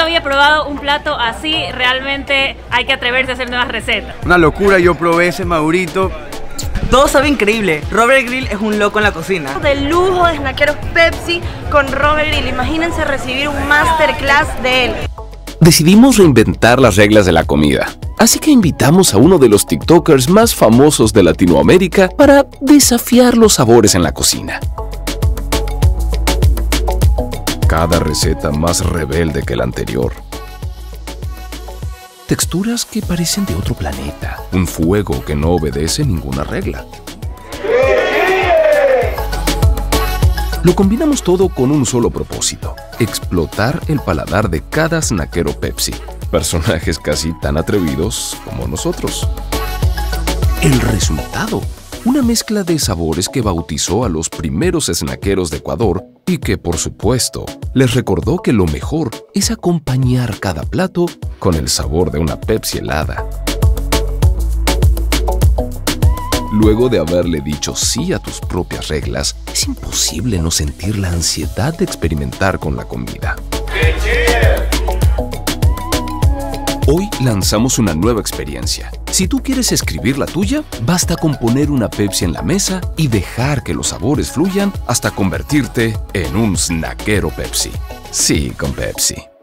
había probado un plato así, realmente hay que atreverse a hacer nuevas recetas. Una locura, yo probé ese Maurito. Todo sabe increíble. Robert Grill es un loco en la cocina. De lujo de snackeros Pepsi con Robert Grill. Imagínense recibir un masterclass de él. Decidimos reinventar las reglas de la comida. Así que invitamos a uno de los TikTokers más famosos de Latinoamérica para desafiar los sabores en la cocina. Cada receta más rebelde que la anterior. Texturas que parecen de otro planeta. Un fuego que no obedece ninguna regla. Lo combinamos todo con un solo propósito: explotar el paladar de cada snackero Pepsi. Personajes casi tan atrevidos como nosotros. El resultado: una mezcla de sabores que bautizó a los primeros snackeros de Ecuador y que, por supuesto, les recordó que lo mejor es acompañar cada plato con el sabor de una Pepsi helada. Luego de haberle dicho sí a tus propias reglas, es imposible no sentir la ansiedad de experimentar con la comida. Hoy lanzamos una nueva experiencia. Si tú quieres escribir la tuya, basta con poner una Pepsi en la mesa y dejar que los sabores fluyan hasta convertirte en un snackero Pepsi. Sí, con Pepsi.